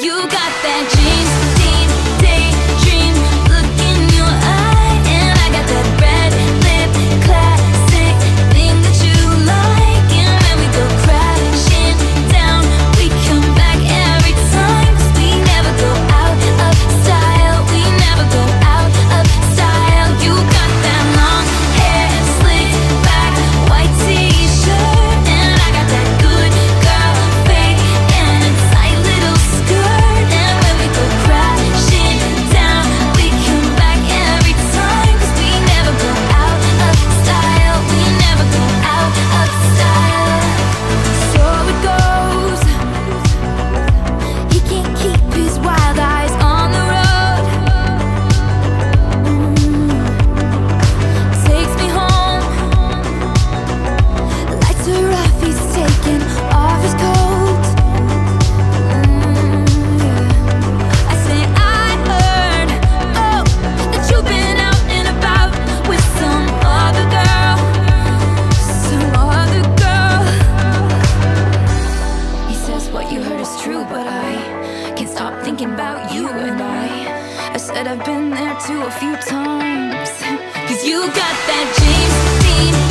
You got that James Dean daydream look in your eye, and I got that red lip classic thing that you like. And when we go crashing down, we come back every time, 'cause we never go out of style. We never go out of style. You got that long hair slicked back, white t-shirt, and I got that good girl fade and a tight little skirt. And when we go crashing down, we come back every time, 'cause we never go out of style. We never go out of style. So it goes. He can't keep his wild eyes on the road. Takes me home. Lights are off, he's taking off his coat. I say I heard, oh, that you've been out and about with some other girl, some other girl. He says what you heard is true, but I can't stop thinking about you. And I said I've been there too a few times, 'cause you got that James Dean